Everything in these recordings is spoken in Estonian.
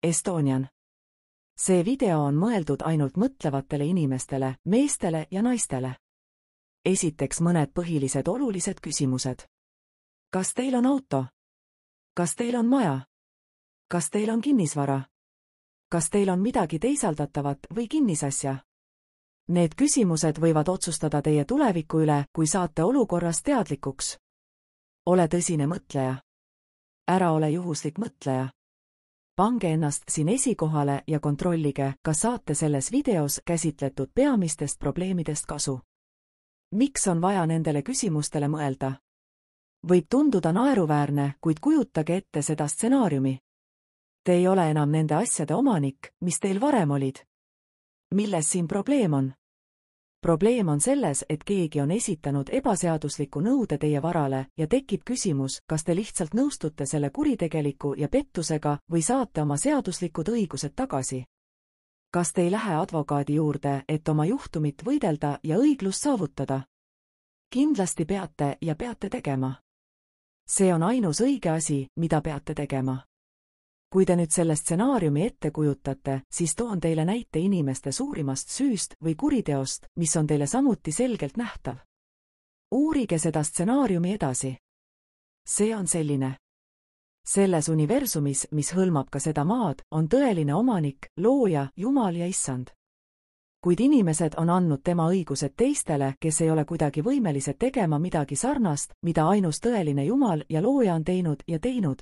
Estonian. See video on mõeldud ainult mõtlevatele inimestele, meestele ja naistele. Esiteks mõned põhilised olulised küsimused. Kas teil on auto? Kas teil on maja? Kas teil on kinnisvara? Kas teil on midagi teisaldatavat või kinnisasja? Need küsimused võivad otsustada teie tuleviku üle, kui saate olukorrast teadlikuks. Ole tõsine mõtleja. Ära ole juhuslik mõtleja. Pange ennast siin esikohale ja kontrollige, kas saate selles videos käsitletud peamistest probleemidest kasu. Miks on vaja nendele küsimustele mõelda? Võib tunduda naeruväärne, kuid kujutage ette seda stsenaariumi. Te ei ole enam nende asjade omanik, mis teil varem olid. Milles siin probleem on? Probleem on selles, et keegi on esitanud ebaseadusliku nõude teie varale ja tekib küsimus, kas te lihtsalt nõustute selle kuritegeliku ja pettusega või saate oma seaduslikud õigused tagasi. Kas te ei lähe advokaadi juurde, et oma juhtumit võidelda ja õiglust saavutada? Kindlasti peate ja peate tegema. See on ainus õige asi, mida peate tegema. Kui te nüüd selle stsenaariumi ette kujutate, siis toon teile näite inimeste suurimast süüst või kuriteost, mis on teile samuti selgelt nähtav. Uurige seda stsenaariumi edasi. See on selline. Selles universumis, mis hõlmab ka seda maad, on tõeline omanik, looja, Jumal ja Issand. Kuid inimesed on andnud tema õigused teistele, kes ei ole kuidagi võimelised tegema midagi sarnast, mida ainus tõeline Jumal ja looja on teinud ja teinud.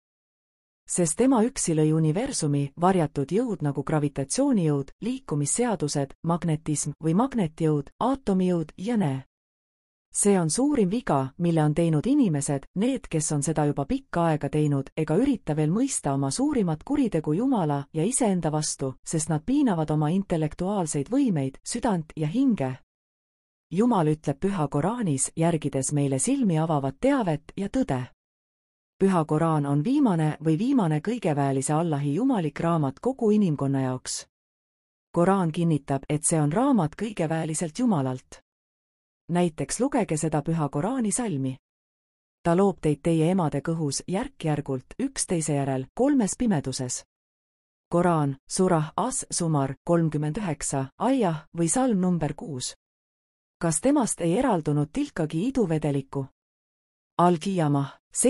Sest tema üksi lõi universumi varjatud jõud nagu gravitatsioonijõud, liikumisseadused, magnetism või magnetjõud, aatomijõud ja nee. See on suurim viga, mille on teinud inimesed, need, kes on seda juba pikka aega teinud, ega ürita veel mõista oma suurimat kuritegu Jumala ja iseenda vastu, sest nad piinavad oma intellektuaalseid võimeid, südant ja hinge. Jumal ütleb Püha Koraanis, järgides meile silmi avavat teavet ja tõde. Püha Koraan on viimane kõigeväelise Allahi jumalik raamat kogu inimkonna jaoks. Koraan kinnitab, et see on raamat kõigeväeliselt Jumalalt. Näiteks lugege seda Püha Koraani salmi. Ta loob teid teie emade kõhus järk-järgult üksteise järel 3 pimeduses. Koraan, surah As-Sumar 39, ajah või salm number 6. Kas temast ei eraldunud tilkagi iduvedelikku? Al-Qiyamah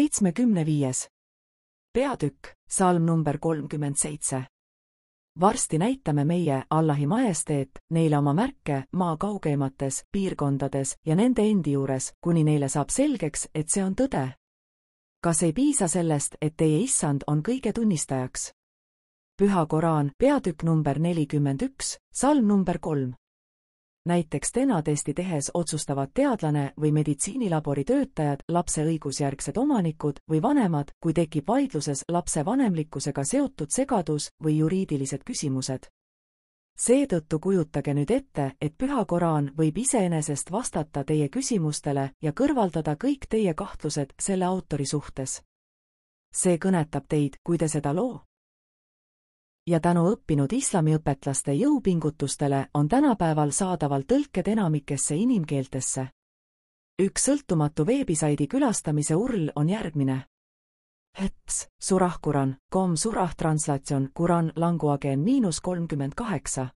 75. Peatükk, salm number 37. Varsti näitame meie, Allahi majesteet, neile oma märke maa kaugeimates piirkondades ja nende endi juures, kuni neile saab selgeks, et see on tõde. Kas ei piisa sellest, et teie Issand on kõige tunnistajaks? Püha Koraan, peatükk number 41, salm number 3. Näiteks DNA-testi tehes otsustavad teadlane või meditsiinilabori töötajad, lapse õigusjärgsed omanikud või vanemad, kui tekib vaidluses lapse vanemlikkusega seotud segadus või juriidilised küsimused. Seetõttu kujutage nüüd ette, et Püha Koraan võib iseenesest vastata teie küsimustele ja kõrvaldada kõik teie kahtlused selle autori suhtes. See kõnetab teid, kui te seda loo. Ja tänu õppinud islamiõpetlaste jõupingutustele on tänapäeval saadaval tõlked enamikesse inimkeeltesse. Üks sõltumatu veebisaidi külastamise url on järgmine. Surah Quran.com surah translatsioon Quran language -38.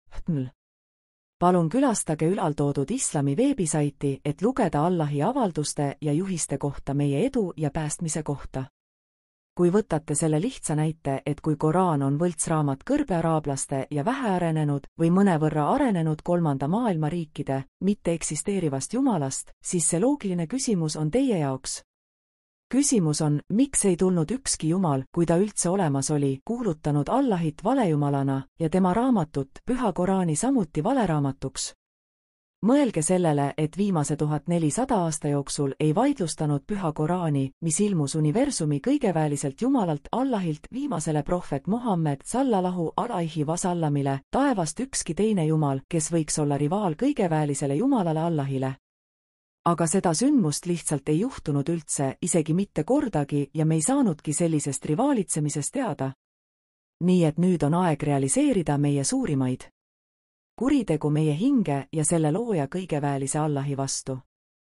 Palun külastage ülaltoodud islami veebisaiti, et lugeda Allahi avalduste ja juhiste kohta meie edu ja päästmise kohta. Kui võtate selle lihtsa näite, et kui Koraan on võltsraamat kõrbearaablaste ja vähearenenud või mõnevõrra arenenud 3. maailma riikide, mitte eksisteerivast Jumalast, siis see loogiline küsimus on teie jaoks. Küsimus on, miks ei tulnud ükski Jumal, kui ta üldse olemas oli, kuulutanud Allahit valejumalana ja tema raamatut, Püha Koraani samuti valeraamatuks. Mõelge sellele, et viimase 1400 aasta jooksul ei vaidlustanud Püha Koraani, mis ilmus universumi kõigeväeliselt Jumalalt Allahilt viimasele prohvet Muhammed sallallahu alaihi wasallamile, taevast ükski teine Jumal, kes võiks olla rivaal kõigeväelisele Jumalale Allahile. Aga seda sündmust lihtsalt ei juhtunud üldse, isegi mitte kordagi, ja me ei saanudki sellisest rivaalitsemisest teada. Nii et nüüd on aeg realiseerida meie suurimaid kuritegu meie hinge ja selle looja kõigeväelise Allahi vastu.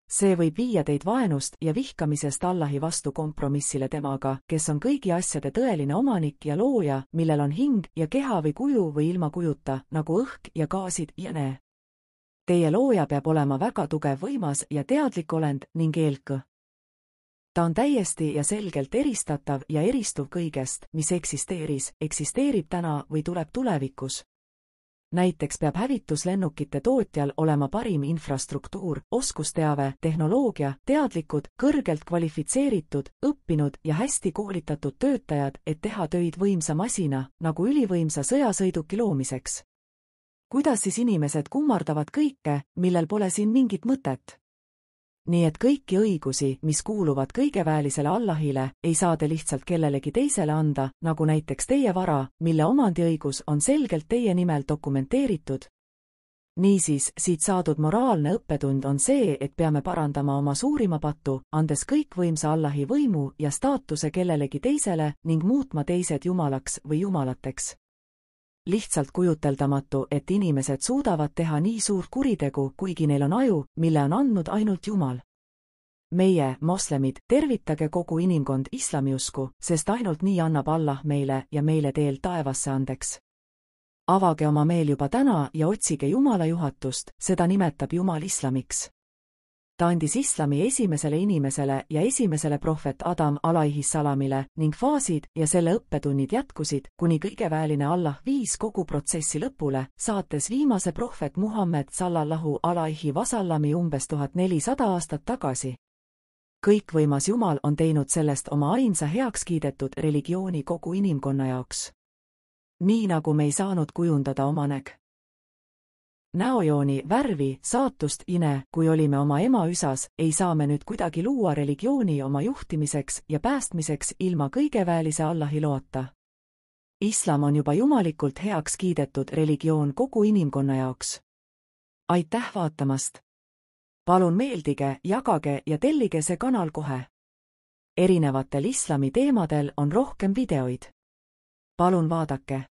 See võib viia teid vaenust ja vihkamisest Allahi vastu kompromissile temaga, kes on kõigi asjade tõeline omanik ja looja, millel on hing ja keha või kuju või ilma kujuta, nagu õhk ja gaasid ja nee. Teie looja peab olema väga tugev, võimas ja teadlik olend ning eelkõ. Ta on täiesti ja selgelt eristatav ja eristuv kõigest, mis eksisteerib täna või tuleb tulevikus. Näiteks peab hävituslennukite tootjal olema parim infrastruktuur, oskusteave, tehnoloogia, teadlikud, kõrgelt kvalifitseeritud, õppinud ja hästi koolitatud töötajad, et teha töid võimsa masina, nagu ülivõimsa sõjasõiduki loomiseks. Kuidas siis inimesed kummardavad kõike, millel pole siin mingit mõtet? Nii et kõiki õigusi, mis kuuluvad kõigeväelisele Allahile, ei saa te lihtsalt kellelegi teisele anda, nagu näiteks teie vara, mille omandiõigus on selgelt teie nimel dokumenteeritud. Niisiis, siit saadud moraalne õppetund on see, et peame parandama oma suurima pattu, andes kõikvõimsa Allahi võimu ja staatuse kellelegi teisele ning muutma teised jumalaks või jumalateks. Lihtsalt kujuteldamatu, et inimesed suudavad teha nii suurt kuritegu, kuigi neil on aju, mille on andnud ainult Jumal. Meie, moslemid, tervitage kogu inimkond islamiusku, sest ainult nii annab Allah meile ja meile teel taevasse andeks. Avage oma meel juba täna ja otsige Jumala juhatust, seda nimetab Jumal islamiks. Ta andis islami esimesele inimesele ja esimesele prohvet Adam alaihissalamile ning faasid ja selle õppetunnid jätkusid, kuni kõigeväeline Allah viis kogu protsessi lõpule, saates viimase prohvet Muhammed sallallahu alaihi wasallami umbes 1400 aastat tagasi. Kõikvõimas Jumal on teinud sellest oma ainsa heakskiidetud religiooni kogu inimkonna jaoks. Nii nagu me ei saanud kujundada oma näojooni, värvi, saatust, kui olime oma ema üsas, ei saa me nüüd kuidagi luua religiooni oma juhtimiseks ja päästmiseks ilma kõigeväelise Allahi loata. Islam on juba jumalikult heaks kiidetud religioon kogu inimkonna jaoks. Aitäh vaatamast! Palun meeldige, jagage ja tellige see kanal kohe. Erinevatel islami teemadel on rohkem videoid. Palun vaadake!